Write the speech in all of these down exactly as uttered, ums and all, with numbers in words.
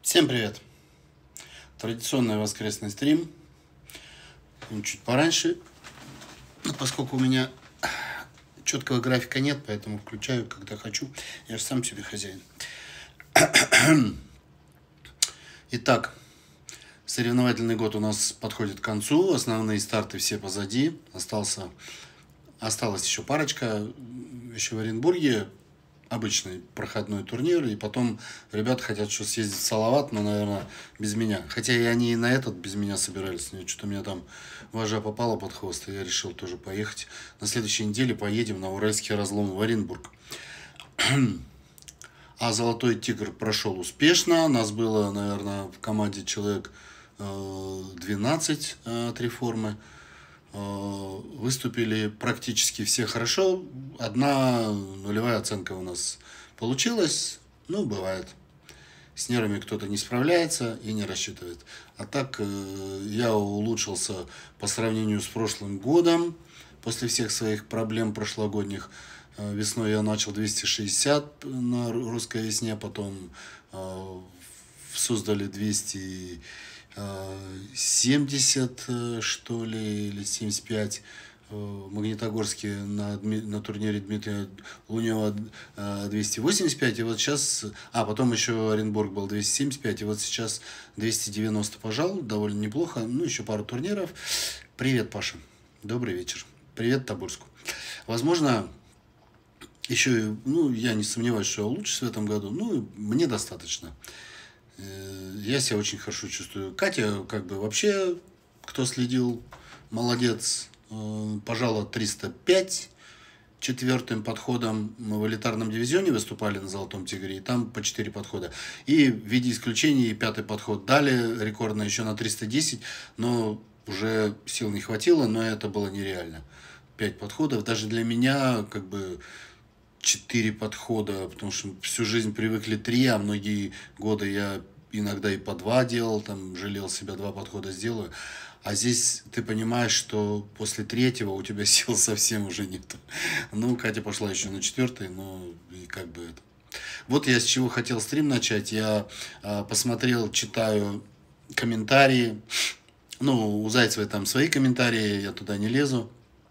Всем привет! Традиционный воскресный стрим. Чуть пораньше, поскольку у меня четкого графика нет, поэтому включаю, когда хочу. Я же сам себе хозяин. Итак, соревновательный год у нас подходит к концу. Основные старты все позади. Остался, осталась еще парочка. Еще в Оренбурге обычный проходной турнир, и потом ребята хотят что съездить в Салават, но, наверное, без меня. Хотя и они и на этот без меня собирались. Что-то меня там вожа попала под хвост, и я решил тоже поехать. На следующей неделе поедем на Уральский разлом в Оренбург. А Золотой Тигр прошел успешно. Нас было, наверное, в команде человек двенадцать от реформы. Выступили практически все хорошо. Одна нулевая оценка у нас получилась. Ну, бывает. С нервами кто-то не справляется и не рассчитывает. А так я улучшился по сравнению с прошлым годом. После всех своих проблем прошлогодних. Весной я начал двести шестьдесят на русской весне. Потом в Суздале двести семьдесят, что ли, или семьдесят пять. В Магнитогорске на, на турнире Дмитрия Лунева двести восемьдесят пять. И вот сейчас... А, потом еще Оренбург был двести семьдесят пять. И вот сейчас двести девяносто пожал. Довольно неплохо. Ну, еще пару турниров. Привет, Паша. Добрый вечер. Привет, Тобольску. Возможно, еще... Ну, я не сомневаюсь, что я улучшусь в этом году. Ну, мне достаточно. Я себя очень хорошо чувствую. Катя, как бы вообще, кто следил, молодец. Пожала триста пять. Четвертым подходом мы в элитарном дивизионе выступали на Золотом Тигре. И там по четыре подхода. И в виде исключений пятый подход дали. Рекордно еще на триста десять. Но уже сил не хватило. Но это было нереально. Пять подходов. Даже для меня, как бы... Четыре подхода, потому что всю жизнь привыкли три, а многие годы я иногда и по два делал, там жалел себя, два подхода сделаю. А здесь ты понимаешь, что после третьего у тебя сил совсем уже нет. Ну, Катя пошла еще на четвертый, но и как бы это. Вот я с чего хотел стрим начать. Я а, посмотрел, читаю комментарии. Ну, у Зайцевой там свои комментарии, я туда не лезу.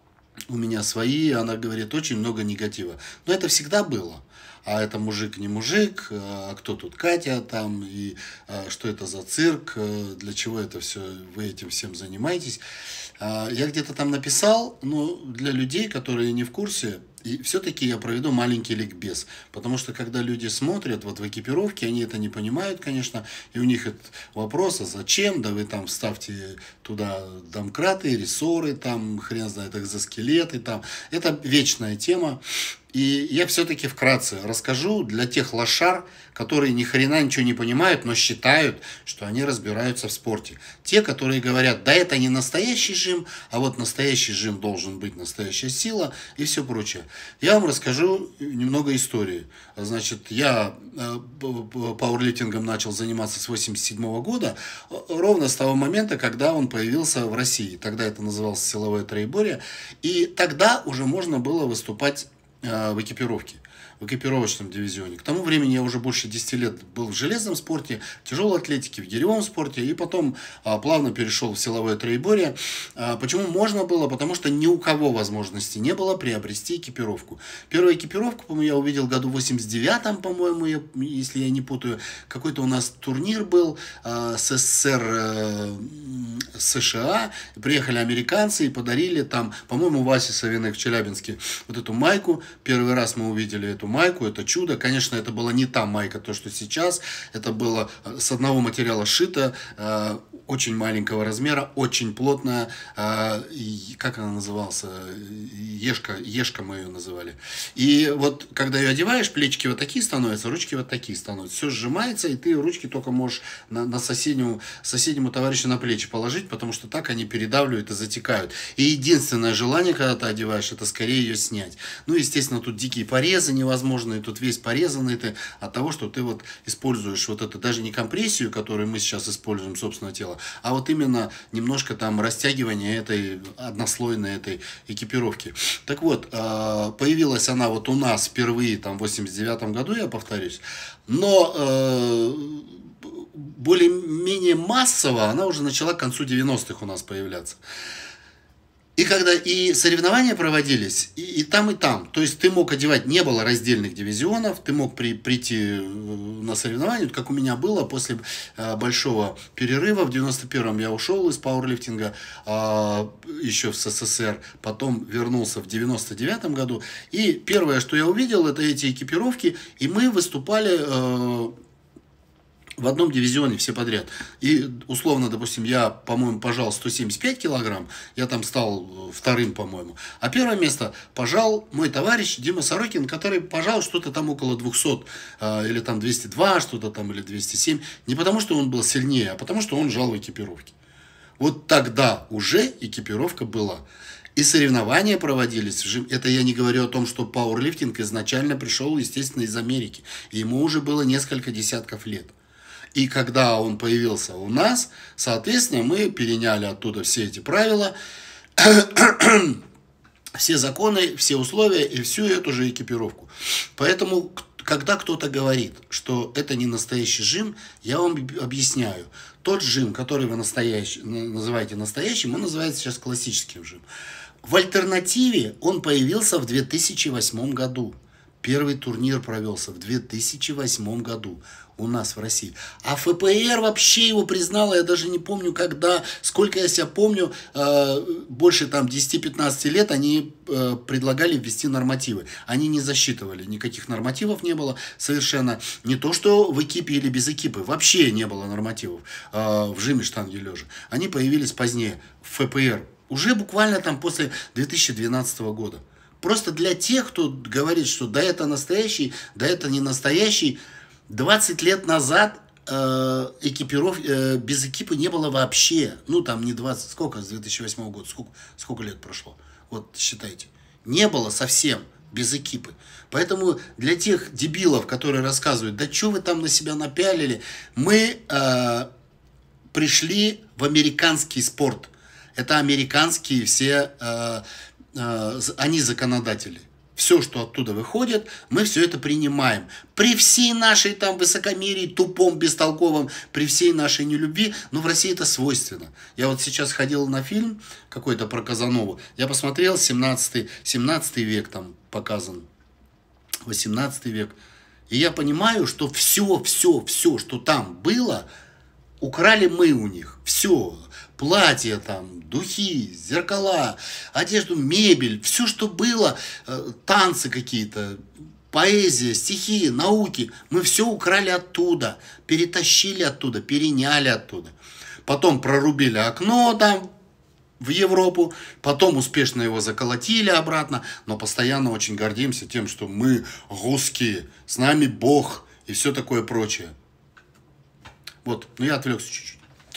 У меня свои, она говорит, очень много негатива. Но это всегда было. А это мужик не мужик, а кто тут Катя там, и а, что это за цирк, для чего это все, вы этим всем занимаетесь. А, я где-то там написал, но для людей, которые не в курсе, и все-таки я проведу маленький ликбез. Потому что когда люди смотрят вот в экипировке, они это не понимают, конечно, и у них этот вопрос, а зачем, да вы там вставьте туда домкраты, рессоры, там хрен знает, экзоскелеты, там. Это вечная тема. И я все-таки вкратце расскажу для тех лошар, которые ни хрена ничего не понимают, но считают, что они разбираются в спорте. Те, которые говорят, да это не настоящий жим, а вот настоящий жим должен быть настоящая сила и все прочее. Я вам расскажу немного истории. Значит, я пауэрлифтингом начал заниматься с восемьдесят седьмого года, ровно с того момента, когда он появился в России. Тогда это называлось силовое троеборье. И тогда уже можно было выступать в экипировке, в экипировочном дивизионе. К тому времени я уже больше десяти лет был в железном спорте, в тяжелой атлетике, в гиревом спорте, и потом а, плавно перешел в силовое троеборье. А, почему можно было? Потому что ни у кого возможности не было приобрести экипировку. Первую экипировку, по-моему, я увидел в году восемьдесят девятом, по-моему, я, если я не путаю. Какой-то у нас турнир был а, с СССР, а, США. Приехали американцы и подарили там, по-моему, Васе Савиных в Челябинске вот эту майку. Первый раз мы увидели эту майку, это чудо. Конечно, это была не та майка, то, что сейчас. Это было с одного материала шито, э, очень маленького размера, очень плотная. Э, как она называлась? Ешка, ешка мы ее называли. И вот, когда ее одеваешь, плечики вот такие становятся, ручки вот такие становятся. Все сжимается, и ты ручки только можешь на, на соседнему, соседнему товарищу на плечи положить, потому что так они передавливают и затекают. И единственное желание, когда ты одеваешь, это скорее ее снять. Ну, естественно, тут дикие порезы невозможно невозможный, тут весь порезанный ты от того, что ты вот используешь вот это, даже не компрессию, которую мы сейчас используем, собственное тело, а вот именно немножко там растягивание этой однослойной этой экипировки. Так вот, появилась она вот у нас впервые там в восемьдесят девятом году, я повторюсь, но более-менее массово она уже начала к концу девяностых у нас появляться. И когда и соревнования проводились, и, и там, и там. То есть ты мог одевать, не было раздельных дивизионов, ты мог при, прийти на соревнования, как у меня было после э, большого перерыва. В девяносто первом я ушел из пауэрлифтинга, э, еще в СССР, потом вернулся в девяносто девятом году. И первое, что я увидел, это эти экипировки, и мы выступали... Э, в одном дивизионе все подряд. И условно, допустим, я, по-моему, пожал сто семьдесят пять килограмм, я там стал вторым, по-моему. А первое место пожал мой товарищ Дима Сорокин, который пожал что-то там около двухсот, или там двести два, что-то там, или двести семь. Не потому, что он был сильнее, а потому, что он жал в экипировке. Вот тогда уже экипировка была. И соревнования проводились. Это я не говорю о том, что пауэрлифтинг изначально пришел, естественно, из Америки. И ему уже было несколько десятков лет. И когда он появился у нас, соответственно, мы переняли оттуда все эти правила, все законы, все условия и всю эту же экипировку. Поэтому, когда кто-то говорит, что это не настоящий жим, я вам объясняю. Тот жим, который вы настоящий, называете настоящим, он называется сейчас классическим жим. В альтернативе он появился в две тысячи восьмом году. Первый турнир провелся в две тысячи восьмом году у нас в России. А эф пэ эр вообще его признала, я даже не помню когда, сколько я себя помню, больше там десяти-пятнадцати лет они предлагали ввести нормативы. Они не засчитывали, никаких нормативов не было совершенно. Не то, что в экипе или без экипы, вообще не было нормативов в жиме штанги лежа. Они появились позднее, в эф пэ эр, уже буквально там после две тысячи двенадцатого года. Просто для тех, кто говорит, что да это настоящий, да это не настоящий, двадцать лет назад э, экипиров, э, без экипа не было вообще. Ну там не двадцать, сколько с две тысячи восьмого года, сколько, сколько лет прошло? Вот считайте. Не было совсем без экипы. Поэтому для тех дебилов, которые рассказывают, да что вы там на себя напялили, мы э, пришли в американский спорт. Это американские все... Э, они законодатели. Все, что оттуда выходит, мы все это принимаем. При всей нашей там высокомерии, тупом, бестолковом, при всей нашей нелюбви, но в России это свойственно. Я вот сейчас ходил на фильм какой-то про Казанову, я посмотрел, семнадцатый, семнадцатый век там показан, восемнадцатый век, и я понимаю, что все, все, все, что там было, украли мы у них. Все. Платья там, духи, зеркала, одежду, мебель, все, что было, танцы какие-то, поэзия, стихи, науки, мы все украли оттуда, перетащили оттуда, переняли оттуда. Потом прорубили окно там в Европу, потом успешно его заколотили обратно, но постоянно очень гордимся тем, что мы русские, с нами Бог и все такое прочее. Вот, ну я отвлекся чуть-чуть.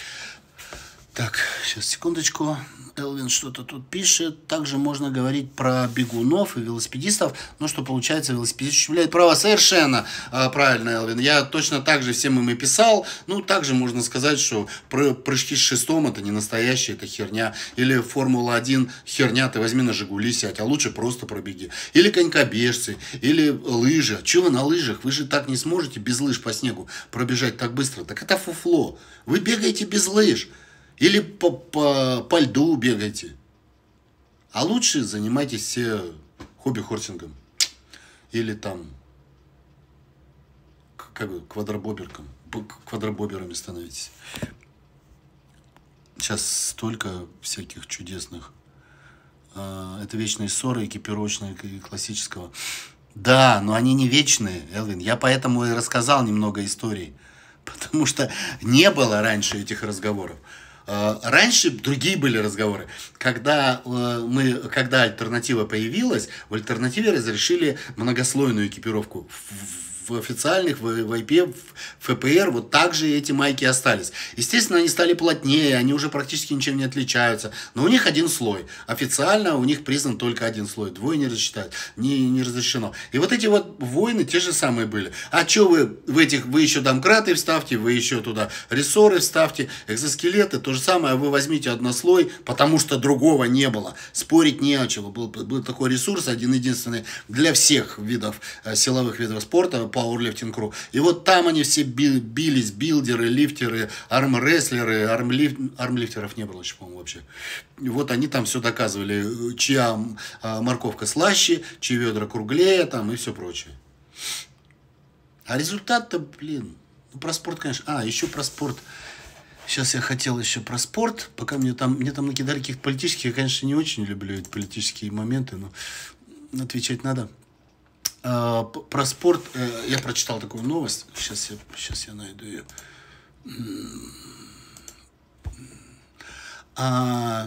Так, сейчас, секундочку. Элвин что-то тут пишет. Также можно говорить про бегунов и велосипедистов. Ну, что получается, велосипедист ущемляет права. Совершенно а, правильно, Элвин. Я точно так же всем им и писал. Ну, также можно сказать, что прыжки с шестом это не настоящая, это херня. Или Формула один херня, ты возьми на Жигули сядь, а лучше просто пробеги. Или конькобежцы, или лыжи. Чего вы на лыжах? Вы же так не сможете без лыж по снегу пробежать так быстро. Так это фуфло. Вы бегаете без лыж. Или по, по, по льду бегайте. А лучше занимайтесь все хобби-хорсингом. Или там как бы квадробоберком. Квадробоберами становитесь. Сейчас столько всяких чудесных. Это вечные ссоры экипировочные и классического. Да, но они не вечные, Элвин. Я поэтому и рассказал немного историй. Потому что не было раньше этих разговоров. Раньше другие были разговоры. Когда, мы, когда альтернатива появилась, в альтернативе разрешили многослойную экипировку в официальных, в, в ай пи эф, в эф пэ эр, вот так же эти майки остались. Естественно, они стали плотнее, они уже практически ничем не отличаются, но у них один слой. Официально у них признан только один слой, двое не рассчитают, не, не разрешено. И вот эти вот войны те же самые были. А что вы в этих, вы еще домкраты вставьте, вы еще туда рессоры вставьте, экзоскелеты, то же самое, вы возьмите однослой, потому что другого не было. Спорить не о чем. Был, был такой ресурс, один-единственный, для всех видов, силовых видов спорта, Powerlifting Crew. И вот там они все бились, билдеры, лифтеры, армрестлеры, армлиф, армлифтеров не было еще, по-моему, вообще. И вот они там все доказывали, чья морковка слаще, чьи ведра круглее, там и все прочее. А результат-то, блин, ну про спорт, конечно. А, еще про спорт. Сейчас я хотел еще про спорт, пока мне там, мне там накидали каких-то политических, я, конечно, не очень люблю эти политические моменты, но отвечать надо. А, про спорт я прочитал такую новость, сейчас я, сейчас я найду ее. А,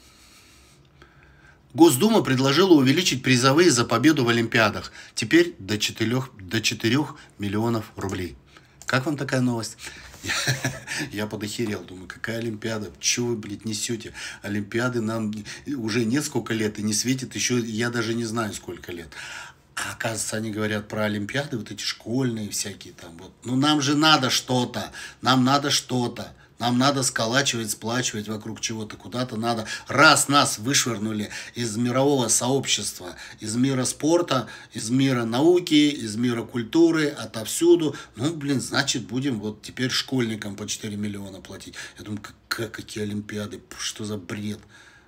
Госдума предложила увеличить призовые за победу в Олимпиадах. Теперь до четырёх, до четырёх миллионов рублей. Как вам такая новость? Я подохерел, думаю, какая Олимпиада, что вы, блядь, несете? Олимпиады нам уже несколько лет и не светит еще, я даже не знаю, сколько лет. А оказывается, они говорят про Олимпиады, вот эти школьные всякие там вот. Ну, нам же надо что-то, нам надо что-то. Нам надо сколачивать, сплачивать вокруг чего-то, куда-то надо. Раз нас вышвырнули из мирового сообщества, из мира спорта, из мира науки, из мира культуры, отовсюду, ну, блин, значит, будем вот теперь школьникам по четыре миллиона платить. Я думаю, как, какие Олимпиады, что за бред?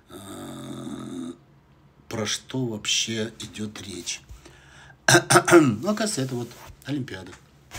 Про что вообще идет речь? Ну, оказывается, это вот Олимпиады.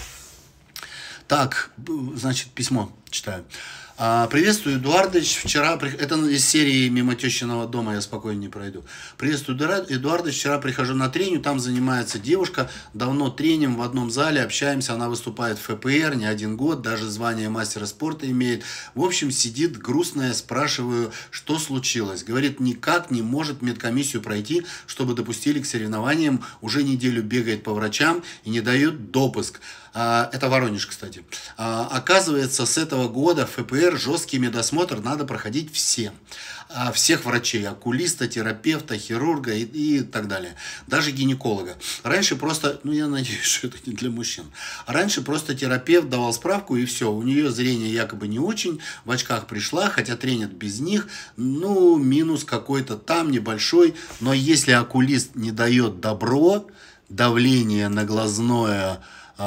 Так, значит, письмо читаю. Приветствую, Эдуардович. Вчера, это из серии «Мимо тещиного дома», я спокойно не пройду. Приветствую, Эдуардович. Вчера прихожу на тренинг, там занимается девушка. Давно треним в одном зале, общаемся. Она выступает в эф пэ эр не один год, даже звание мастера спорта имеет. В общем, сидит грустная, спрашиваю, что случилось. Говорит, никак не может медкомиссию пройти, чтобы допустили к соревнованиям. Уже неделю бегает по врачам и не дают допуск. Это Воронеж, кстати. Оказывается, с этого года в эф пэ эр жесткий медосмотр надо проходить всем. Всех врачей, окулиста, терапевта, хирурга и, и так далее. Даже гинеколога. Раньше просто, ну я надеюсь, что это не для мужчин. Раньше просто терапевт давал справку и все. У нее зрение якобы не очень, в очках пришла, хотя тренят без них. Ну, минус какой-то там небольшой. Но если окулист не дает добро, давление на глазное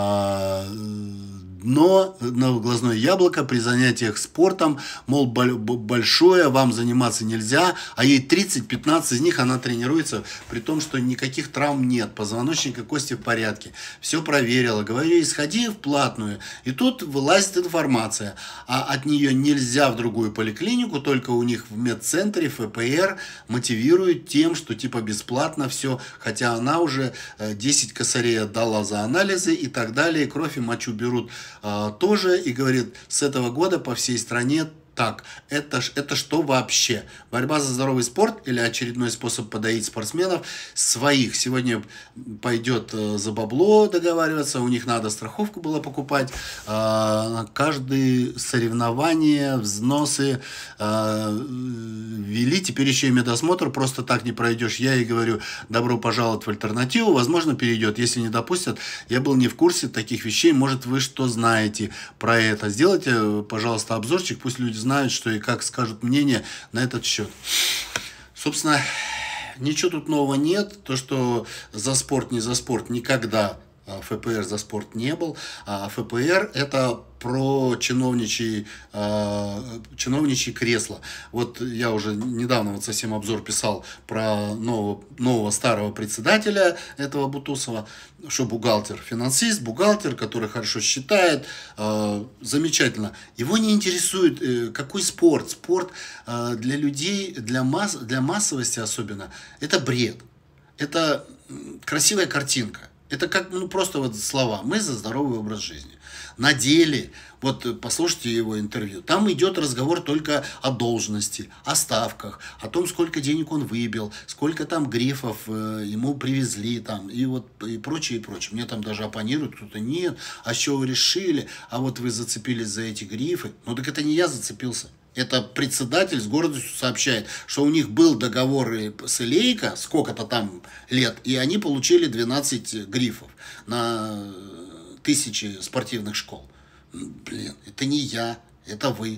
дно, на глазное яблоко при занятиях спортом, мол, большое, вам заниматься нельзя, а ей тридцать-пятнадцать из них она тренируется, при том, что никаких травм нет, позвоночник и кости в порядке. Все проверила, говорю ей, сходи в платную, и тут вылазит информация, а от нее нельзя в другую поликлинику, только у них в медцентре, в эф пэ эр мотивируют тем, что типа бесплатно все, хотя она уже десять косарей отдала за анализы и так далее, кровь и мочу берут а, тоже, и говорит, с этого года по всей стране так. Это, это что вообще? Борьба за здоровый спорт или очередной способ подоить спортсменов своих? Сегодня пойдет за бабло договариваться, у них надо страховку было покупать, а, каждое соревнование, взносы а, ввели, теперь еще и медосмотр, просто так не пройдешь. Я ей говорю, добро пожаловать в альтернативу, возможно, перейдет, если не допустят. Я был не в курсе таких вещей, может, вы что знаете про это. Сделайте, пожалуйста, обзорчик, пусть люди знают, что и как скажут мнение на этот счет. Собственно, ничего тут нового нет. То, что за спорт, не за спорт, никогда эф пэ эр за спорт не был. А эф пэ эр это про чиновничьи, э, чиновничьи кресла. Вот я уже недавно вот совсем обзор писал про нового, нового старого председателя этого Бутусова, что бухгалтер, финансист, бухгалтер, который хорошо считает, э, замечательно. Его не интересует, э, какой спорт. Спорт э, для людей, для, масс, для массовости особенно, это бред. Это красивая картинка. Это как, ну, просто вот слова. Мы за здоровый образ жизни. На деле, вот послушайте его интервью, там идет разговор только о должности, о ставках, о том, сколько денег он выбил, сколько там грифов э, ему привезли, там, и вот и прочее, и прочее. Мне там даже оппонируют, кто-то нет, а что вы решили, а вот вы зацепились за эти грифы. Ну так это не я зацепился. Это председатель с гордостью сообщает, что у них был договор с Илейко, сколько-то там лет, и они получили двенадцать грифов на тысячи спортивных школ. Блин, это не я, это вы.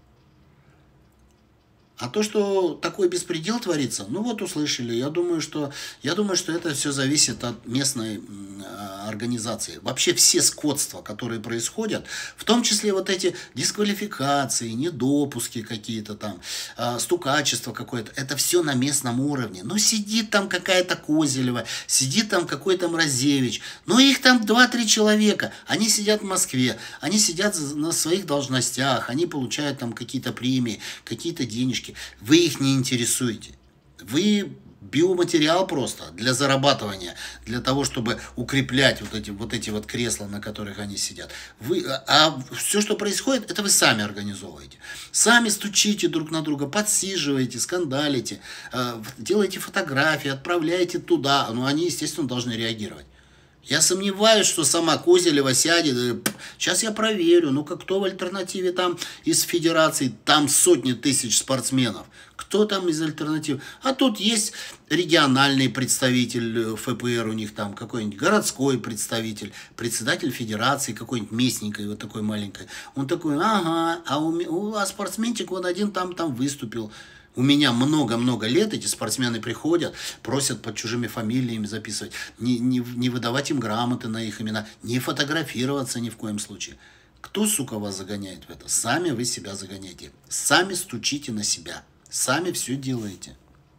А то, что такой беспредел творится, ну вот услышали. Я думаю, что, я думаю, что это все зависит от местной организации. Вообще все скотства, которые происходят, в том числе вот эти дисквалификации, недопуски какие-то там, стукачество какое-то, это все на местном уровне. Ну сидит там какая-то Козелева, сидит там какой-то Мразевич, ну их там два-три человека, они сидят в Москве, они сидят на своих должностях, они получают там какие-то премии, какие-то денежки. Вы их не интересуете. Вы биоматериал просто для зарабатывания, для того, чтобы укреплять вот эти вот, эти вот кресла, на которых они сидят. Вы, а все, что происходит, это вы сами организовываете. Сами стучите друг на друга, подсиживаете, скандалите, делаете фотографии, отправляете туда. Но они, естественно, должны реагировать. Я сомневаюсь, что сама Козелева сядет. Сейчас я проверю. Ну-ка, кто в альтернативе там из федерации? Там сотни тысяч спортсменов. Кто там из альтернатив? А тут есть региональный представитель эф пэ эр у них там, какой-нибудь городской представитель, председатель федерации какой-нибудь местненькой, вот такой маленькой. Он такой, ага, а у, у вас спортсменчик вот один там, там выступил. У меня много-много лет эти спортсмены приходят, просят под чужими фамилиями записывать, не, не, не выдавать им грамоты на их имена, не фотографироваться ни в коем случае. Кто, сука, вас загоняет в это? Сами вы себя загоняете. Сами стучите на себя. Сами все делаете.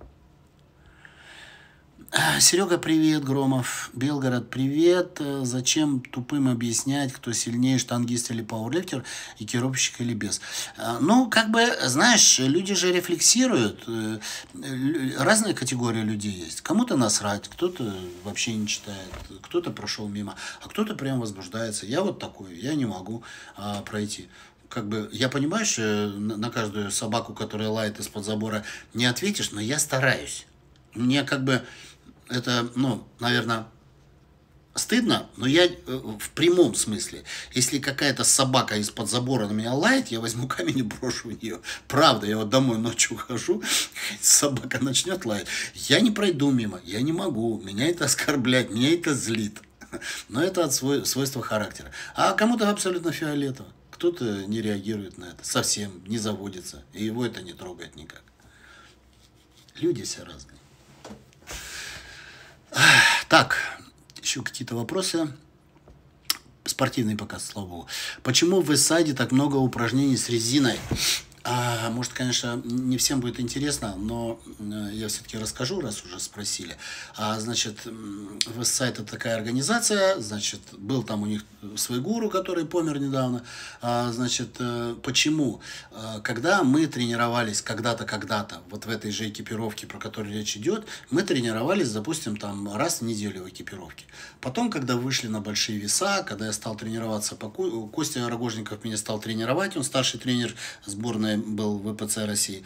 Серега, привет, Громов. Белгород, привет. Зачем тупым объяснять, кто сильнее, штангист или пауэрлифтер, экипировщик или без? Ну, как бы, знаешь, люди же рефлексируют. Разные категории людей есть. Кому-то насрать, кто-то вообще не читает, кто-то прошел мимо, а кто-то прям возбуждается. Я вот такой, я не могу а, пройти. Как бы, я понимаю, что на каждую собаку, которая лает из-под забора, не ответишь, но я стараюсь. Мне как бы... Это, ну, наверное, стыдно, но я в прямом смысле. Если какая-то собака из-под забора на меня лает, я возьму камень и брошу в нее. Правда, я вот домой ночью ухожу, собака начнет лаять. Я не пройду мимо, я не могу. Меня это оскорбляет, меня это злит. Но это от свой, свойства характера. А кому-то абсолютно фиолетово. Кто-то не реагирует на это, совсем не заводится. И его это не трогает никак. Люди все разные. Так, еще какие-то вопросы. Спортивный показ, слава богу. Почему в Вестсайде так много упражнений с резиной? А, может, конечно, не всем будет интересно, но я все-таки расскажу, раз уже спросили. А, значит, Вестсайд — это такая организация, значит, был там у них свой гуру, который помер недавно. А, значит, почему? Когда мы тренировались когда-то, когда-то, вот в этой же экипировке, про которую речь идет, мы тренировались, допустим, там раз в неделю в экипировке. Потом, когда вышли на большие веса, когда я стал тренироваться, по Костя Рогожников меня стал тренировать, он старший тренер сборной был в вэ пэ цэ России,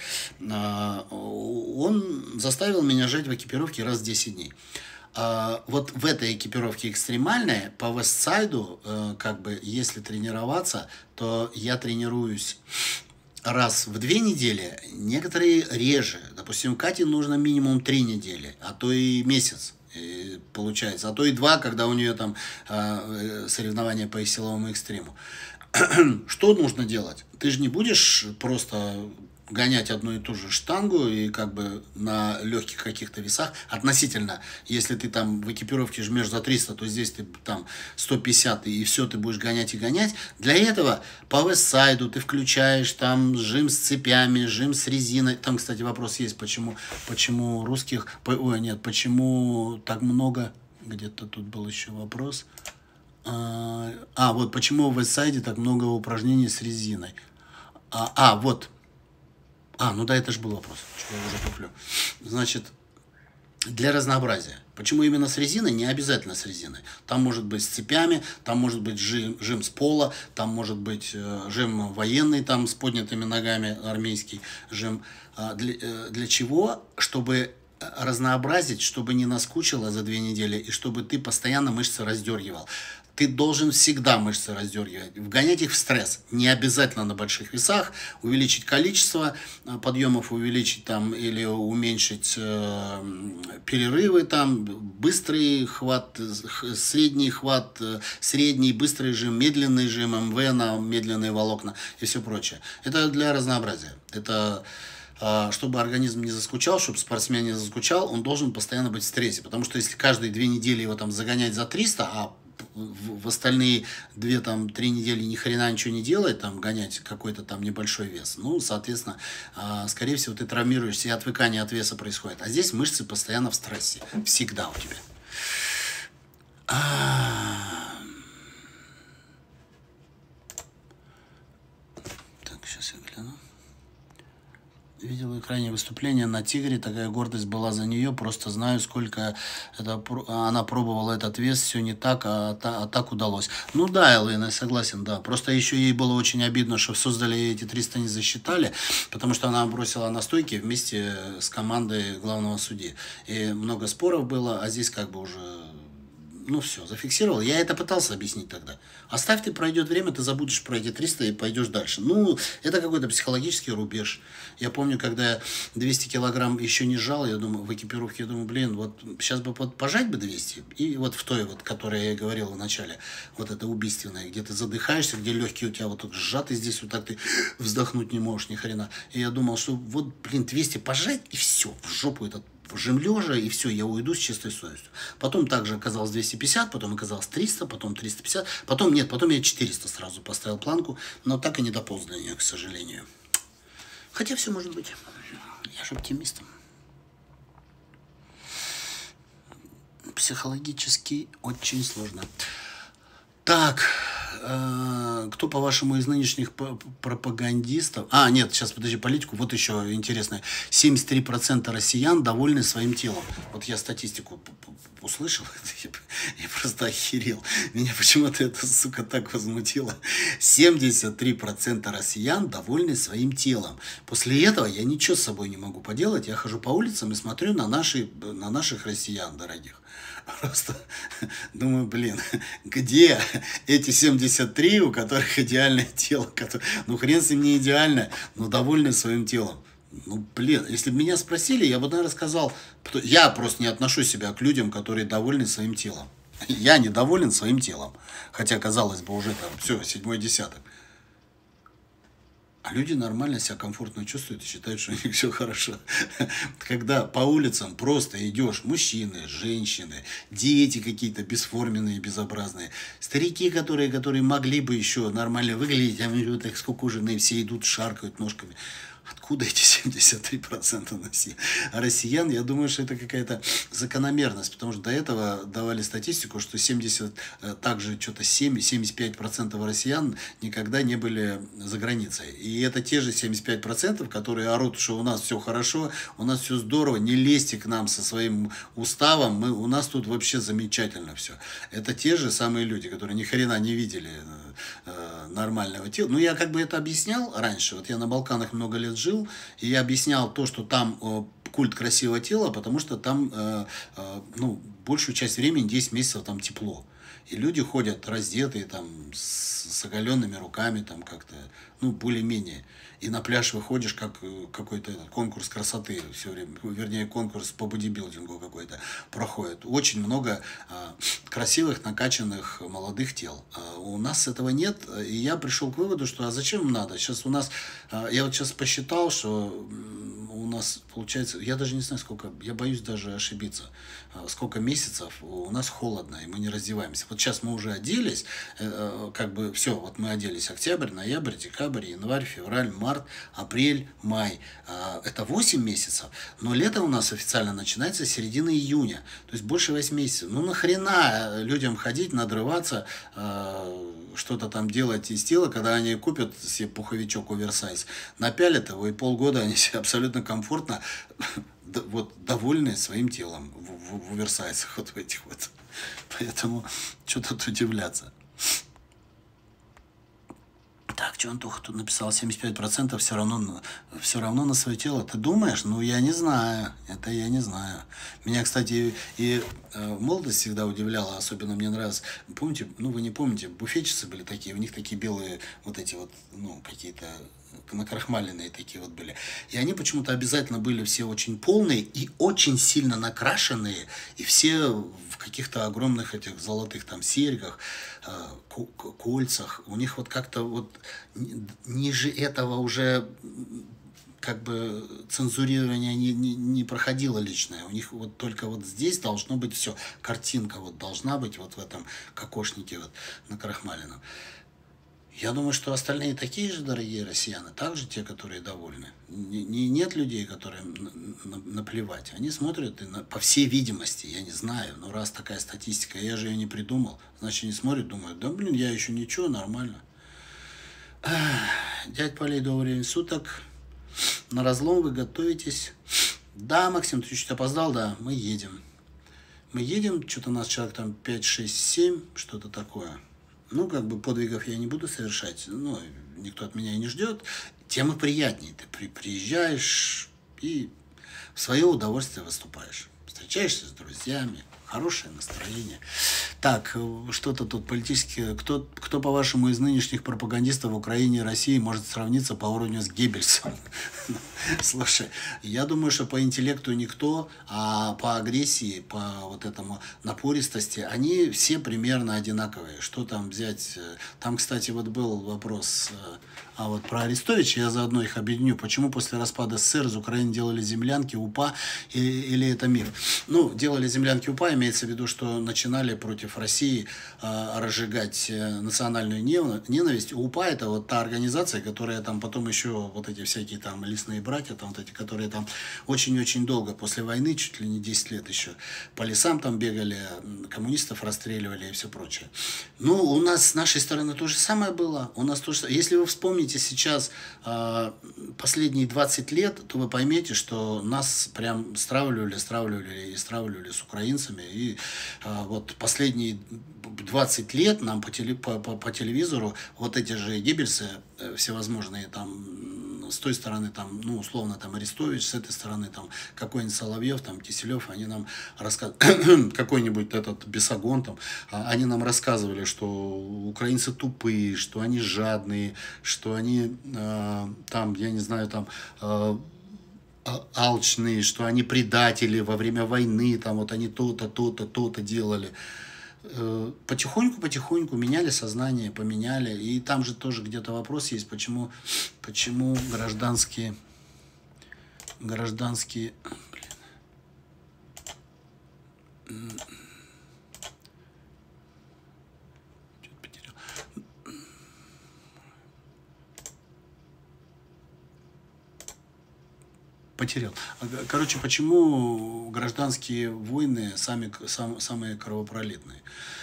он заставил меня жить в экипировке раз в десять дней. Вот в этой экипировке экстремальной, по Вестсайду, как бы, если тренироваться, то я тренируюсь раз в две недели, некоторые реже. Допустим, Кате нужно минимум три недели, а то и месяц. Получается, а то и два, когда у нее там э, соревнования по силовому экстриму. Что нужно делать? Ты же не будешь просто гонять одну и ту же штангу и как бы на легких каких-то весах относительно, если ты там в экипировке жмешь за триста, то здесь ты там сто пятьдесят, и все, ты будешь гонять и гонять. Для этого по Вестсайду ты включаешь там жим с цепями, жим с резиной. Там, кстати, вопрос есть, почему, почему русских, ой, нет, почему так много, где-то тут был еще вопрос. А, а вот почему в Вестсайде так много упражнений с резиной. А, а вот. А, ну да, это же был вопрос. Что я уже туплю. Значит, для разнообразия. Почему именно с резиной? Не обязательно с резиной. Там может быть с цепями, там может быть жим, жим с пола, там может быть э, жим военный, там с поднятыми ногами, армейский жим. А для, э, для чего? Чтобы разнообразить, чтобы не наскучило за две недели, и чтобы ты постоянно мышцы раздергивал. Ты должен всегда мышцы раздергивать, вгонять их в стресс. Не обязательно на больших весах, увеличить количество подъемов, увеличить там или уменьшить э, перерывы, там, быстрый хват, средний хват, средний, быстрый жим, медленный жим, МВ на медленные волокна и все прочее. Это для разнообразия. Это чтобы организм не заскучал, чтобы спортсмен не заскучал, он должен постоянно быть в стрессе. Потому что если каждые две недели его там загонять за триста, а в остальные две-три недели ни хрена ничего не делать, там гонять какой-то там небольшой вес, ну, соответственно, скорее всего, ты травмируешься, и отвыкание от веса происходит. А здесь мышцы постоянно в стрессе. Всегда у тебя. Так, сейчас я гляну. Видел экране выступление на Тигре, такая гордость была за нее, просто знаю, сколько это, она пробовала этот вес, все не так, а, а так удалось. Ну да, Элэйн, я согласен, да, просто еще ей было очень обидно, что в Суздале эти триста не засчитали, потому что она бросила на стойке вместе с командой главного судьи, и много споров было, а здесь как бы уже... Ну все, зафиксировал. Я это пытался объяснить тогда. Оставь, ты пройдет время, ты забудешь про эти триста и пойдешь дальше. Ну, это какой-то психологический рубеж. Я помню, когда я двести килограмм еще не жал, я думаю, в экипировке, я думаю, блин, вот сейчас бы пожать бы двести. И вот в той вот, которой я говорил в начале, вот это убийственное, где ты задыхаешься, где легкие у тебя вот так сжаты здесь, вот так ты вздохнуть не можешь ни хрена. И я думал, что вот, блин, двести пожать, и все, в жопу этот жим лежа, и все, я уйду с чистой совестью. Потом также оказалось двести пятьдесят, потом оказалось триста, потом триста пятьдесят, потом нет, потом я четыреста сразу поставил планку, но так и не дополз до нее, к сожалению. Хотя все может быть. Я же оптимист. Психологически очень сложно. Так, э, кто, по-вашему, из нынешних пропагандистов... А, нет, сейчас, подожди, политику. Вот еще интересное. семьдесят три процента россиян довольны своим телом. Вот я статистику услышал, я просто охерел. Меня почему-то это, сука, так возмутило. семьдесят три процента россиян довольны своим телом. После этого я ничего с собой не могу поделать. Я хожу по улицам и смотрю на, наши, на наших россиян дорогих. Просто думаю, блин, где эти семьдесят три, у которых идеальное тело? Которые, ну, хрен с ним не идеальное, но довольны своим телом. Ну, блин, если бы меня спросили, я бы, наверное, сказал, я просто не отношу себя к людям, которые довольны своим телом. Я недоволен своим телом. Хотя, казалось бы, уже там все, седьмой десяток. А люди нормально себя комфортно чувствуют и считают, что у них все хорошо. Когда по улицам просто идешь, мужчины, женщины, дети какие-то бесформенные, безобразные, старики, которые, которые могли бы еще нормально выглядеть, а вот так скукоженные, все идут, шаркают ножками. Откуда эти семьдесят три процента россиян? Я думаю, что это какая-то закономерность, потому что до этого давали статистику, что семьдесят, также что-то семь-семьдесят пять процентов россиян никогда не были за границей. И это те же семьдесят пять процентов, которые орут, что у нас все хорошо, у нас все здорово, не лезьте к нам со своим уставом, мы, у нас тут вообще замечательно все. Это те же самые люди, которые ни хрена не видели э, нормального тела. Ну, я как бы это объяснял раньше. Вот я на Балканах много лет жил, и я объяснял то, что там э, культ красивого тела, потому что там э, э, ну, большую часть времени, десять месяцев, там тепло. И люди ходят раздетые, там, с, с оголенными руками, там, как-то, ну, более-менее. И на пляж выходишь, как какой-то конкурс красоты все время, вернее, конкурс по бодибилдингу какой-то проходит. Очень много а, красивых, накачанных молодых тел. А у нас этого нет, и я пришел к выводу, что а зачем им надо? Сейчас у нас, а, я вот сейчас посчитал, что у нас получается, я даже не знаю сколько, я боюсь даже ошибиться, сколько месяцев у нас холодно, и мы не раздеваемся. Вот сейчас мы уже оделись, как бы все, вот мы оделись октябрь, ноябрь, декабрь, январь, февраль, март, апрель, май. Это восемь месяцев, но лето у нас официально начинается с середины июня, то есть больше восьми месяцев. Ну нахрена людям ходить, надрываться, что-то там делать из тела, когда они купят себе пуховичок оверсайз, напялят его, и полгода они себя абсолютно комфортно, д- вот довольные своим телом в, в, в оверсайзах вот в этих вот. Поэтому что тут удивляться. Так, что Антоха тут написал, семьдесят пять процентов все равно, все равно на свое тело. Ты думаешь? Ну, я не знаю. Это я не знаю. Меня, кстати, и э, в молодости всегда удивляло, особенно мне нравилось. Помните, ну, вы не помните, буфетчицы были такие, у них такие белые вот эти вот, ну, какие-то накрахмаленные такие вот были. И они почему-то обязательно были все очень полные и очень сильно накрашенные, и все в каких-то огромных этих золотых там серьгах, э, кольцах. У них вот как-то вот ниже этого уже как бы цензурирование не, не, не проходило личное. У них вот только вот здесь должно быть все. Картинка вот должна быть вот в этом кокошнике вот накрахмаленном. Я думаю, что остальные такие же дорогие россияне, также те, которые довольны. Не, не, нет людей, которым на, на, наплевать. Они смотрят, и на, по всей видимости, я не знаю, но раз такая статистика, я же ее не придумал, значит, они смотрят, думают, да блин, я еще ничего, нормально. Дядь Полей, добрый время суток. На разлом вы готовитесь? Да, Максим, ты чуть-чуть опоздал, да, мы едем. Мы едем, что-то у нас человек там пять, шесть, семь, что-то такое. Ну, как бы подвигов я не буду совершать, ну, никто от меня и не ждет. Тем и приятнее. Ты при, приезжаешь и в свое удовольствие выступаешь. Встречаешься с друзьями, хорошее настроение. Так, что-то тут политически... Кто, кто, по-вашему, из нынешних пропагандистов в Украине и России может сравниться по уровню с Геббельсом? Слушай, я думаю, что по интеллекту никто, а по агрессии, по вот этому напористости, они все примерно одинаковые. Что там взять? Там, кстати, вот был вопрос а вот про Арестовича, я заодно их объединю. Почему после распада СССР из Украины делали землянки, УПА, или, или это миф? Ну, делали землянки УПА, имеется в виду, что начинали против России э, разжигать э, национальную ненависть. УПА это вот та организация, которая там потом еще вот эти всякие там лесные братья, там вот эти, которые там очень-очень долго после войны, чуть ли не десять лет еще, по лесам там бегали, коммунистов расстреливали и все прочее. Ну, у нас с нашей стороны то же самое было. У нас то же... Если вы вспомните сейчас э, последние двадцать лет, то вы поймете, что нас прям стравливали, стравливали и стравливали с украинцами. И э, вот последние двадцать лет нам по, теле, по, по, по телевизору вот эти же Геббельсы э, всевозможные там с той стороны там, ну, условно, там Арестович, с этой стороны там какой-нибудь Соловьев, там Киселев, они нам рассказывали, какой-нибудь этот Бесогон там, они нам рассказывали, что украинцы тупые, что они жадные, что они э, там, я не знаю, там э, алчные, что они предатели во время войны, там вот они то-то, то-то, то-то делали. Потихоньку-потихоньку меняли сознание, поменяли. И там же тоже где-то вопрос есть, почему, почему гражданские, гражданские, блин, что-то потерял. Потерял. Короче, почему гражданские войны сами, сам, самые кровопролитные?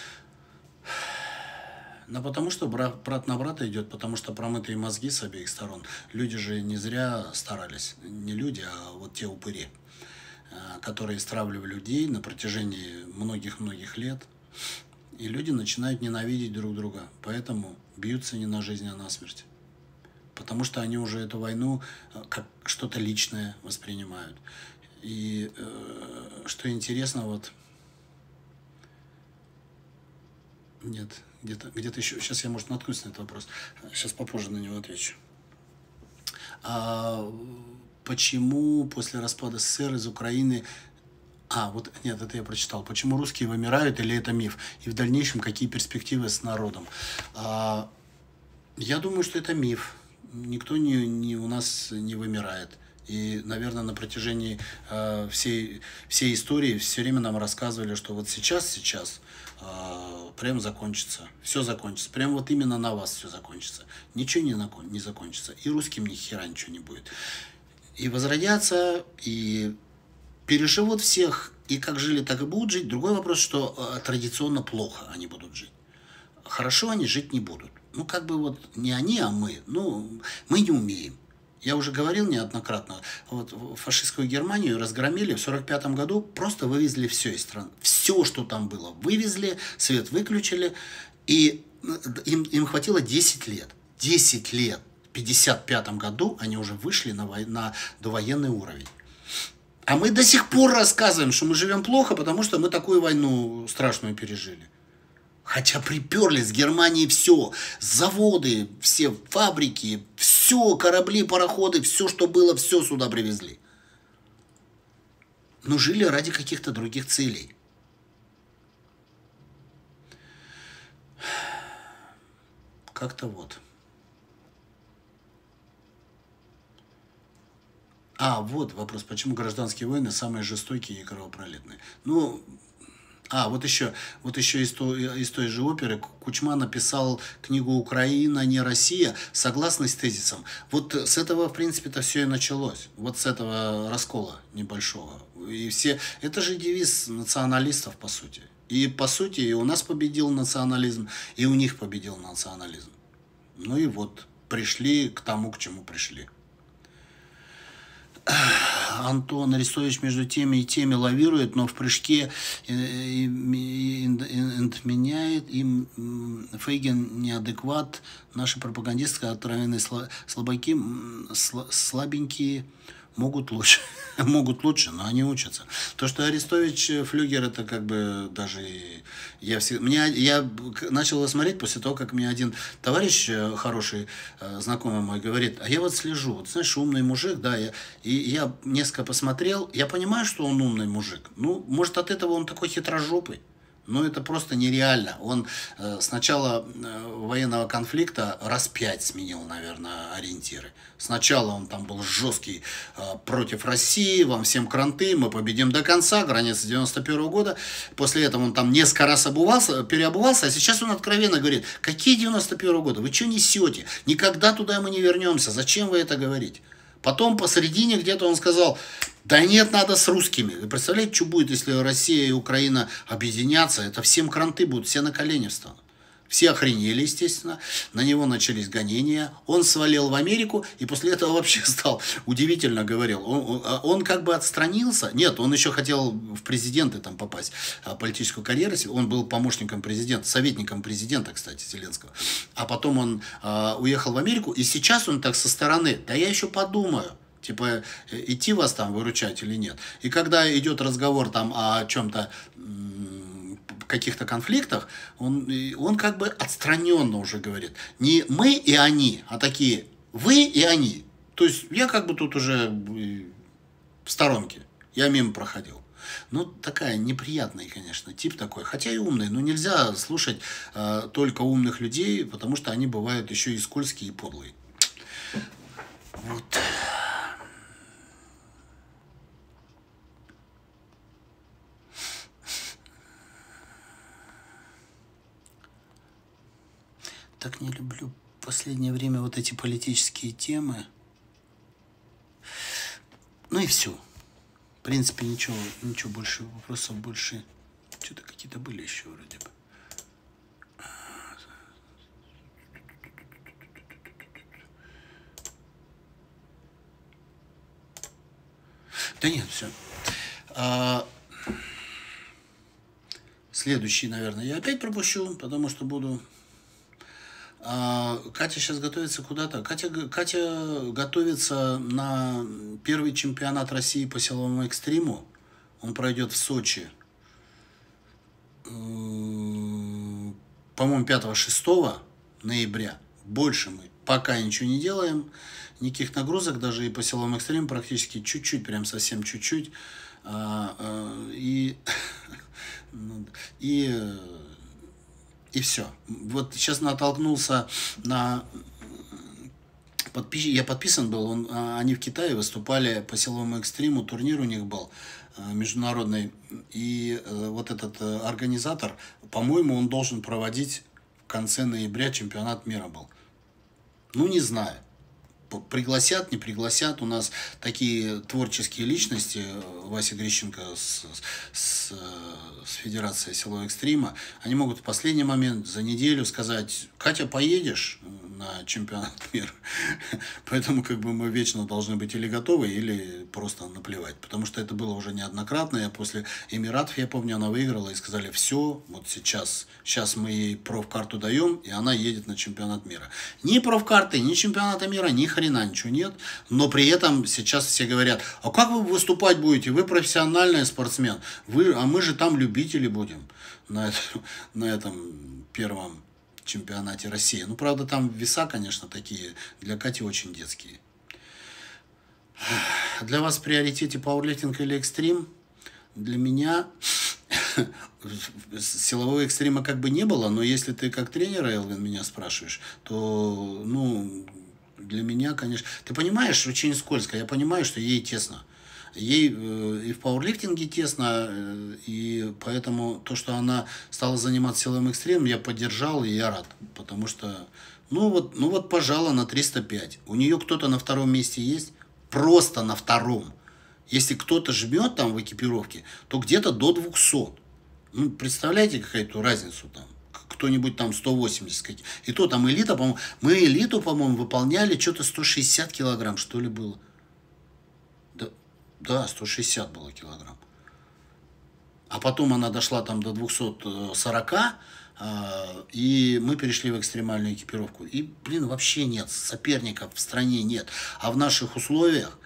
Ну, потому что брат, брат на брата идет, потому что промытые мозги с обеих сторон. Люди же не зря старались. Не люди, а вот те упыри, которые стравливали людей на протяжении многих-многих лет. И люди начинают ненавидеть друг друга. Поэтому бьются не на жизнь, а на смерть. Потому что они уже эту войну как что-то личное воспринимают. И э, что интересно, вот... Нет, где-то где еще... Сейчас я, может, наткнусь на этот вопрос. Сейчас попозже на него отвечу. А почему после распада СССР из Украины... А, вот, нет, это я прочитал. Почему русские вымирают, или это миф? И в дальнейшем какие перспективы с народом? А, я думаю, что это миф. Никто не, не у нас не вымирает. И, наверное, на протяжении э, всей, всей истории все время нам рассказывали, что вот сейчас, сейчас э, прям закончится. Все закончится. Прям вот именно на вас все закончится. Ничего не, након, не закончится. И русским ни хера ничего не будет. И возродятся, и переживут всех. И как жили, так и будут жить. Другой вопрос, что э, традиционно плохо они будут жить. Хорошо они жить не будут. Ну, как бы вот не они, а мы. Ну, мы не умеем. Я уже говорил неоднократно, вот фашистскую Германию разгромили в сорок пятом году, просто вывезли все из страны. Все, что там было, вывезли, свет выключили, и им, им хватило десять лет. десять лет. В пятьдесят пятом году они уже вышли на, вой, на довоенный уровень. А мы до сих пор рассказываем, что мы живем плохо, потому что мы такую войну страшную пережили. Хотя приперли с Германии все. Заводы, все фабрики, все, корабли, пароходы, все, что было, все сюда привезли. Но жили ради каких-то других целей. Как-то вот. А, вот вопрос, почему гражданские войны самые жестокие и кровопролитные. Ну, а, вот еще, вот еще из, той, из той же оперы Кучма написал книгу «Украина, не Россия», согласный с тезисом. Вот с этого, в принципе-то, все и началось. Вот с этого раскола небольшого. И все, это же девиз националистов, по сути. И, по сути, и у нас победил национализм, и у них победил национализм. Ну и вот, пришли к тому, к чему пришли. Антон Арестович между теми и теми лавирует, но в прыжке меняет им Фейгин неадекват, наши пропагандисты, откровенные слабаки, слабенькие, могут лучше, могут лучше, но они учатся. То, что Арестович флюгер, это как бы даже я все, меня я начал его смотреть после того, как мне один товарищ хороший, знакомый мой, говорит, а я вот слежу, вот знаешь, умный мужик, да, я, и я несколько посмотрел, я понимаю, что он умный мужик, ну, может, от этого он такой хитрожопый. Ну, это просто нереально. Он э, с начала э, военного конфликта раз пять сменил, наверное, ориентиры. Сначала он там был жесткий э, против России, вам всем кранты, мы победим до конца, граница девяносто первого года. После этого он там несколько раз обувался, переобувался, а сейчас он откровенно говорит, какие девяносто первого года, вы что несете? Никогда туда мы не вернемся, зачем вы это говорите? Потом посередине где-то он сказал, да нет, надо с русскими. Вы представляете, что будет, если Россия и Украина объединятся? Это всем кранты будут, все на колени встанут. Все охренели, естественно, на него начались гонения, он свалил в Америку, и после этого вообще стал, удивительно говорил, он, он, он как бы отстранился, нет, он еще хотел в президенты там попасть, политическую карьеру, он был помощником президента, советником президента, кстати, Зеленского, а потом он э, уехал в Америку, и сейчас он так со стороны, да я еще подумаю, типа, идти вас там выручать или нет. И когда идет разговор там о чем-то, каких-то конфликтах, он, он как бы отстраненно уже говорит. Не мы и они, а такие вы и они. То есть я как бы тут уже в сторонке. Я мимо проходил. Ну, такая неприятный, конечно, тип такой. Хотя и умный. Но нельзя слушать э, только умных людей, потому что они бывают еще и скользкие и подлые. Вот. Так не люблю в последнее время вот эти политические темы. Ну и все. В принципе, ничего, ничего больше, вопросов больше. Что-то какие-то были еще вроде бы. Да нет, все. А, следующий, наверное, я опять пропущу, потому что буду... Катя сейчас готовится куда-то. Катя, Катя готовится на первый чемпионат России по силовому экстриму. Он пройдет в Сочи. По-моему, пятого-шестого ноября. Больше мы пока ничего не делаем. Никаких нагрузок, даже и по силовому экстриму практически чуть-чуть, прям совсем чуть-чуть. И... И... И все. Вот сейчас натолкнулся на подписчик. Я подписан был. Он, они в Китае выступали по силовому экстриму. Турнир у них был международный. И вот этот организатор, по-моему, он должен проводить в конце ноября чемпионат мира был. Ну, не знаю. пригласят, не пригласят. У нас такие творческие личности, Вася Грищенко с, с, с Федерацией силового экстрима, они могут в последний момент за неделю сказать: Катя, поедешь на чемпионат мира? Поэтому как бы мы вечно должны быть или готовы, или просто наплевать. Потому что это было уже неоднократно. Я после Эмиратов, я помню, она выиграла и сказали: все, вот сейчас, сейчас мы ей профкарту даем, и она едет на чемпионат мира. Ни профкарты, ни чемпионата мира, ни хрена ничего нет. Но при этом сейчас все говорят: а как вы выступать будете? Вы профессиональный спортсмен. Вы, а мы же там любители будем на, это, на этом первом чемпионате России. Ну, правда, там веса, конечно, такие для Кати очень детские. Для вас в приоритете пауэрлифтинг или экстрим? Для меня силового экстрима как бы не было, но если ты как тренер, Элвин, меня спрашиваешь, то, ну, для меня, конечно... Ты понимаешь, очень скользко, я понимаю, что ей тесно. Ей э, и в пауэрлифтинге тесно, э, и поэтому то, что она стала заниматься силовым экстримом, я поддержал, и я рад. Потому что, ну вот, ну вот пожала на триста пять. У нее кто-то на втором месте есть? Просто на втором. Если кто-то жмет там в экипировке, то где-то до двухсот. Ну, представляете, какая-то разницу там? Кто-нибудь там сто восемьдесят. И то там элита, по-моему, мы элиту, по-моему, выполняли что-то сто шестьдесят килограмм, что ли, было. Да, да, сто шестьдесят было килограмм. А потом она дошла там до двухсот сорока, и мы перешли в экстремальную экипировку. И, блин, вообще нет, соперников в стране нет. А в наших условиях,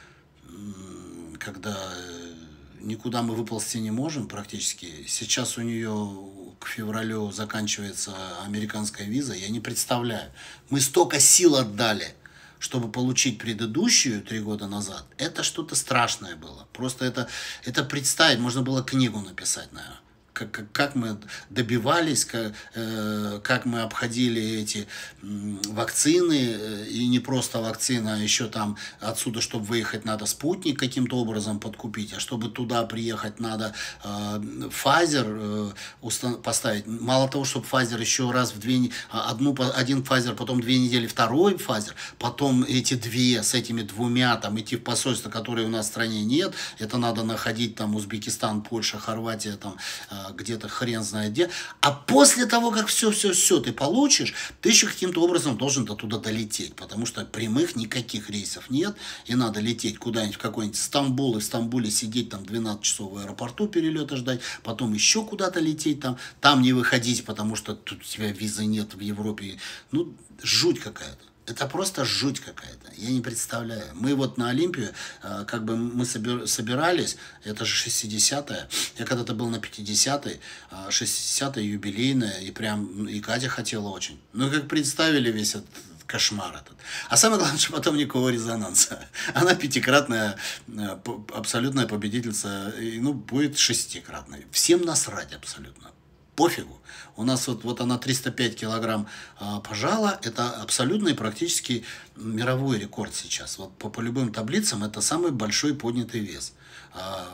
когда никуда мы выползти не можем практически, сейчас у нее к февралю заканчивается американская виза, я не представляю. Мы столько сил отдали, чтобы получить предыдущую три года назад. Это что-то страшное было. Просто это, это представить, можно было книгу написать, наверное. Как, как, как мы добивались, как, э, как мы обходили эти э, вакцины, э, и не просто вакцины, а еще там отсюда, чтобы выехать, надо спутник каким-то образом подкупить, а чтобы туда приехать, надо э, Pfizer э, устан- поставить. Мало того, чтобы Pfizer еще раз в две, одну, один Pfizer, потом две недели второй Pfizer, потом эти две с этими двумя, там идти в посольство, которые у нас в стране нет, это надо находить там Узбекистан, Польша, Хорватия, там э, где-то хрен знает где. А после того, как все-все-все ты получишь, ты еще каким-то образом должен до туда долететь, потому что прямых никаких рейсов нет, и надо лететь куда-нибудь в какой-нибудь Стамбул, и в Стамбуле сидеть там двенадцать часов в аэропорту перелета ждать, потом еще куда-то лететь, там, там не выходить, потому что тут у тебя визы нет в Европе. Ну, жуть какая-то. Это просто жуть какая-то. Я не представляю. Мы вот на Олимпию, как бы мы собирались, это же шестидесятая. Я когда-то был на пятидесятой, шестидесятая юбилейная, и прям, и Катя хотела очень. Ну, как представили весь этот кошмар этот. А самое главное, что потом никакого резонанса. Она пятикратная, абсолютная победительница, ну, будет шестикратной. Всем насрать абсолютно. Пофигу. У нас вот, вот она триста пять килограмм а, пожала. Это абсолютный практически мировой рекорд сейчас. Вот по, по любым таблицам это самый большой поднятый вес. А,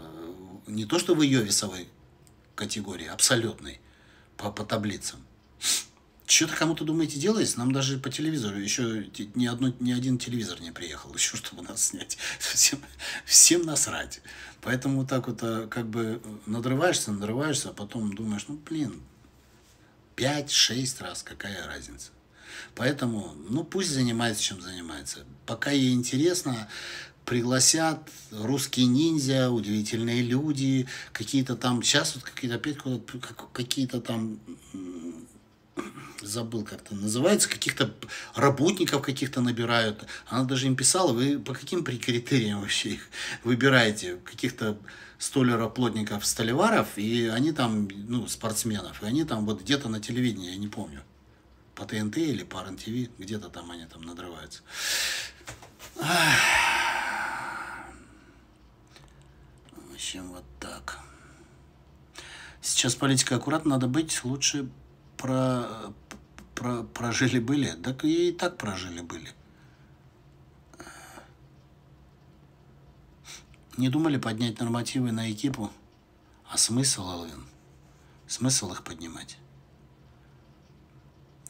не то, что в ее весовой категории, абсолютный по, по таблицам. Что-то кому-то, думаете, делается? Нам даже по телевизору еще ни, одно, ни один телевизор не приехал еще, чтобы нас снять. Всем, всем насрать. Поэтому вот так вот как бы надрываешься, надрываешься, а потом думаешь, ну, блин, пять-шесть раз, какая разница. Поэтому, ну, пусть занимается, чем занимается. Пока ей интересно, пригласят русские ниндзя, удивительные люди, какие-то там, сейчас вот какие-то опять какие-то там... забыл, как это называется, каких-то работников каких-то набирают. Она даже им писала, вы по каким критериям вообще их выбираете? Каких-то столяров, плотников, столеваров, и они там, ну, спортсменов, и они там вот где-то на телевидении, я не помню, по ТНТ или по РЕН ТВ, где-то там они там надрываются. В общем, вот так. Сейчас политика аккуратно надо быть, лучше про, про прожили-были, так и, и так прожили-были. Не думали поднять нормативы на экипу? А смысл, Элвин? Смысл их поднимать?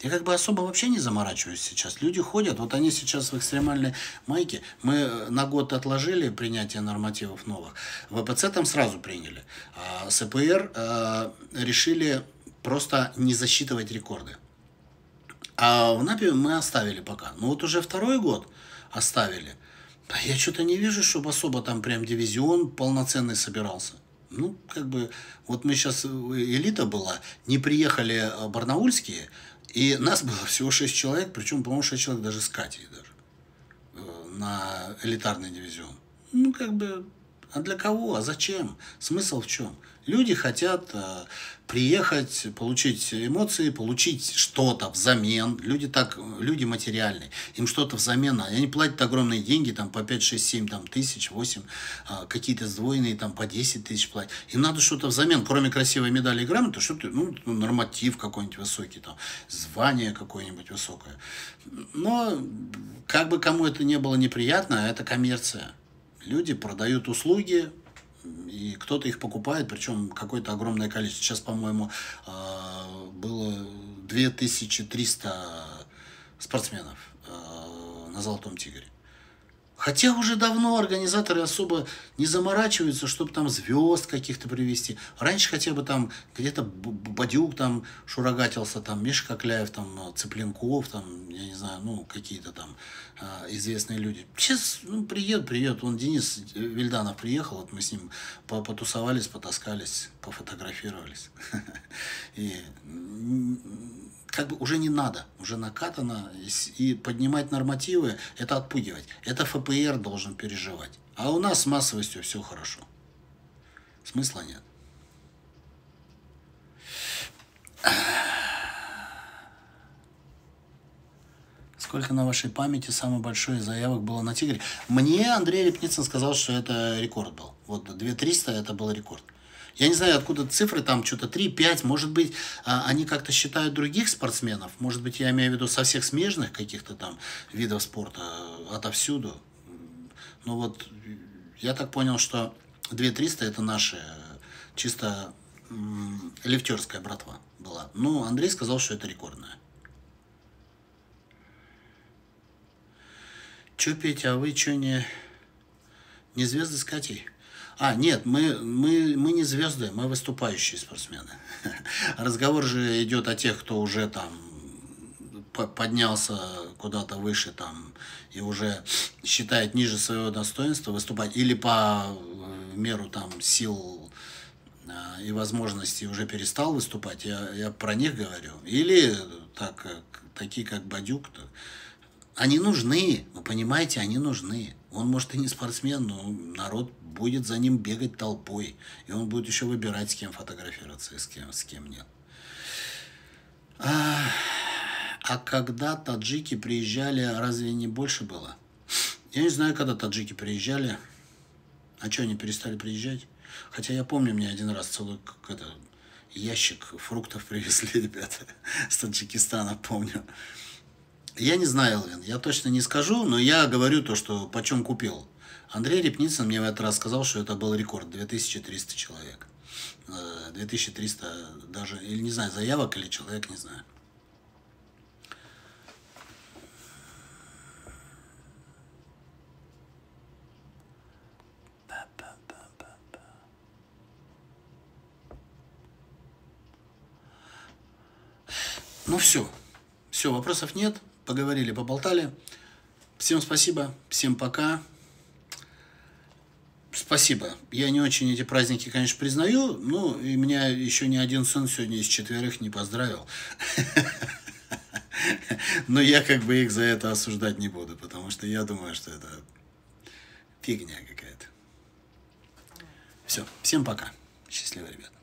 Я как бы особо вообще не заморачиваюсь сейчас. Люди ходят, вот они сейчас в экстремальной майке. Мы на год отложили принятие нормативов новых. В ВПЦ там сразу приняли. А с ЭПР э, решили просто не засчитывать рекорды. А в НАПе мы оставили пока. Ну вот уже второй год оставили. А я что-то не вижу, чтобы особо там прям дивизион полноценный собирался. Ну, как бы, вот мы сейчас, элита была, не приехали барнаульские, и нас было всего шесть человек, причем, по-моему, шесть человек даже с Катей даже, на элитарный дивизион. Ну, как бы, а для кого, а зачем? Смысл в чем? Люди хотят э, приехать, получить эмоции, получить что-то взамен. Люди так, люди материальные. Им что-то взамен. Они платят огромные деньги, там по пять, шесть, семь там, тысяч, восемь, э, какие-то сдвоенные, там по десять тысяч платят. Им надо что-то взамен, кроме красивой медали и грамоты, что-то, ну, норматив какой-нибудь высокий, там, звание какое-нибудь высокое. Но, как бы кому это не было неприятно, это коммерция. Люди продают услуги, и кто-то их покупает, причем какое-то огромное количество. Сейчас, по-моему, было две тысячи триста спортсменов на «Золотом тигре». Хотя уже давно организаторы особо не заморачиваются, чтобы там звезд каких-то привести. Раньше хотя бы там где-то Бадюк там шурагатился, там Миша Кокляев, там Цыпленков, там, я не знаю, ну, какие-то там э, известные люди. Сейчас, ну, приедут, приедут. Вон Денис Вильданов приехал, вот мы с ним потусовались, потаскались, пофотографировались. И как бы уже не надо, уже накатано, и поднимать нормативы, это отпугивать. Это ФПР должен переживать. А у нас с массовостью все хорошо. Смысла нет. Сколько на вашей памяти самое большое заявок было на «Тигре»? Мне Андрей Репницын сказал, что это рекорд был. Вот две тысячи триста это был рекорд. Я не знаю, откуда цифры, там что-то три-пять, может быть, они как-то считают других спортсменов, может быть, я имею в виду со всех смежных каких-то там видов спорта, отовсюду. Но вот я так понял, что две тысячи триста это наша чисто лифтерская братва была. Ну, Андрей сказал, что это рекордная. Че, Петя, а вы что, не, не звезды с Катей? А, нет, мы, мы, мы не звезды, мы выступающие спортсмены. Разговор же идет о тех, кто уже там поднялся куда-то выше там и уже считает ниже своего достоинства выступать, или по меру там сил и возможностей уже перестал выступать, я, я про них говорю. Или так, такие как Бадюк. Они нужны, вы понимаете, они нужны. Он, может, и не спортсмен, но народ будет за ним бегать толпой. И он будет еще выбирать, с кем фотографироваться и с кем, с кем нет. А, а когда таджики приезжали, разве не больше было? Я не знаю, когда таджики приезжали. А что, они перестали приезжать? Хотя я помню, мне один раз целый это, ящик фруктов привезли ребята с Таджикистана, помню. Я не знаю, Элвин, я точно не скажу, но я говорю то, что почем купил. Андрей Репницын мне в этот раз сказал, что это был рекорд, две тысячи триста человек. две тысячи триста даже, или не знаю, заявок или человек, не знаю. Ну все, все, вопросов нет. Поговорили, поболтали. Всем спасибо, всем пока. Спасибо. Я не очень эти праздники, конечно, признаю, но и меня еще ни один сын сегодня из четверых не поздравил. Но я как бы их за это осуждать не буду, потому что я думаю, что это фигня какая-то. Все, всем пока. Счастливо, ребята.